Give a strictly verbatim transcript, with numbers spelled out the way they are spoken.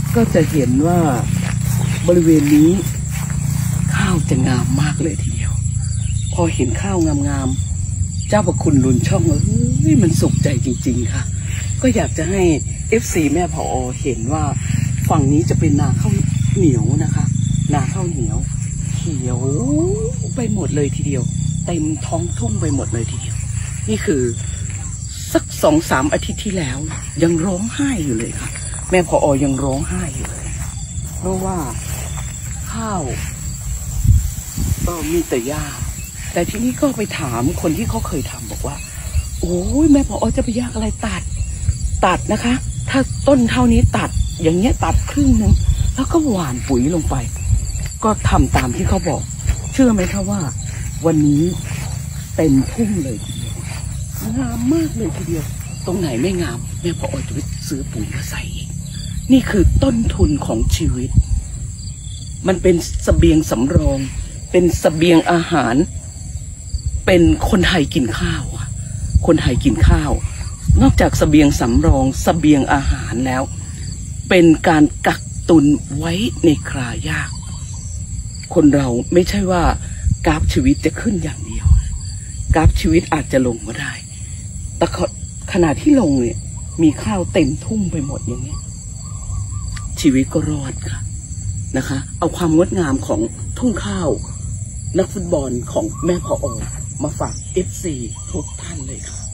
ก็จะเห็นว่าบริเวณนี้ข้าวจะงามมากเลยทีเดียวพอเห็นข้าวงามๆเจ้าประคุณลุนช่องเอ้ยมันสุขใจจริงๆค่ะก็อยากจะให้ เอฟ ซี แม่ผอ.เห็นว่าฝั่งนี้จะเป็นนาข้าวเหนียวนะคะนาข้าวเหนียวเขียวไปหมดเลยทีเดียวเต็มท้องทุ่งไปหมดเลยทีเดียวนี่คือสักสองสามอาทิตย์ที่แล้วยังร้องไห้อยู่เลยค่ะแม่ผอ.ยังร้องไห้อยู่เลยเพราะว่าข้าวก็มีแต่หญ้าแต่ทีนี้ก็ไปถามคนที่เขาเคยทำบอกว่าโอ้ยแม่ผอ.จะไปยากอะไรตัดตัดนะคะถ้าต้นเท่านี้ตัดอย่างเงี้ยตัดครึ่งหนึ่งแล้วก็หว่านปุ๋ยลงไปก็ทำตามที่เขาบอกเชื่อไหมคะว่าวันนี้เต็มทุ่งเลยทีเดียวงามมากเลยทีเดียวตรงไหนไม่งามแม่ผอ.จะไปซื้อปุ๋ยมาใส่เองนี่คือต้นทุนของชีวิตมันเป็นเสบียงสำรองเป็นเสบียงอาหารเป็นคนไทยกินข้าวคนไทยกินข้าวนอกจากเสบียงสำรองเสบียงอาหารแล้วเป็นการกักตุนไว้ในครายากคนเราไม่ใช่ว่ากราฟชีวิตจะขึ้นอย่างเดียวกราฟชีวิตอาจจะลงก็ได้แต่ขณะที่ลงเนี่ยมีข้าวเต็มทุ่งไปหมดอย่างนี้ชีวิตก็รอดค่ะนะคะเอาความงดงามของทุ่งข้าวนักฟุตบอลของแม่ผอ.มาฝาก เอฟ ซี ทุกท่านเลยค่ะ